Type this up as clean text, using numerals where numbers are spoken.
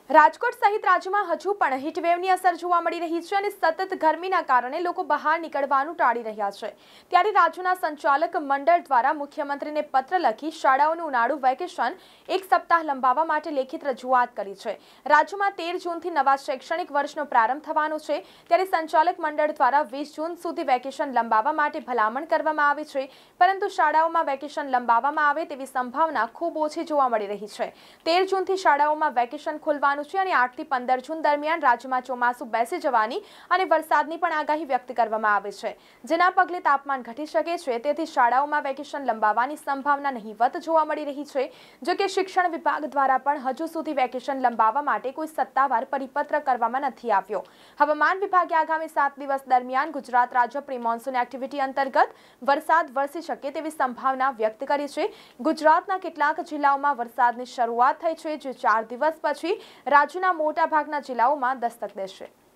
રાજકોટ સહિત રાજ્યમાં હજુ પણ હીટવેવની અસર જોવા મળી રહી છે અને સતત ગરમીના કારણે લોકો બહાર નીકળવાનું ટાળી રહ્યા છે। ત્યારે રાજ્યના સંચાલક મંડળ દ્વારા મુખ્યમંત્રીને પત્ર લખી શાળાઓનું ઉનાળુ વેકેશન એક સપ્તાહ લંબાવવા માટે લેખિત રજૂઆત કરી છે। રાજ્યમાં 13 જૂનથી નવા શૈક્ષણિક વર્ષનો પ્રારંભ થવાનો છે, ત્યારે સંચાલક મંડળ દ્વારા 20 જૂન સુધી વેકેશન લંબાવવા માટે ભલામણ કરવામાં આવી છે, પરંતુ શાળાઓમાં વેકેશન લંબાવવામાં આવે તેવી સંભાવના ખૂબ ઓછી જોવા મળી રહી છે। 13 જૂનથી શાળાઓમાં વેકેશન ખોલવાનું અને 8 થી 15 જૂન દરમિયાન રાજ્યમાં ચોમાસું બેસી જવાની અને વરસાદની પણ આગાહી વ્યક્ત કરવામાં આવે છે, જેના પગલે તાપમાન ઘટી શકે છે। તેથી શાળાઓમાં વેકેશન લંબાવવાની સંભાવના નહીવત જોવા મળી રહી છે। જો કે શિક્ષણ વિભાગ દ્વારા પણ હજુ સુધી વેકેશન લંબાવવા માટે કોઈ સત્તાવાર પરિપત્ર કરવામાં નથી આવ્યો। હવામાન વિભાગે આગામી 7 દિવસ દરમિયાન ગુજરાત રાજ્ય પ્રી મોન્સૂન એક્ટિવિટી અંતર્ગત વરસાદ વરસી શકે તેવી સંભાવના વ્યક્ત કરી છે। ગુજરાતના કેટલાક જિલ્લાઓમાં વરસાદની શરૂઆત થઈ છે, જે 4 દિવસ પછી રાજ્યના મોટા ભાગના જિલ્લાઓમાં દસ્તક દેશે।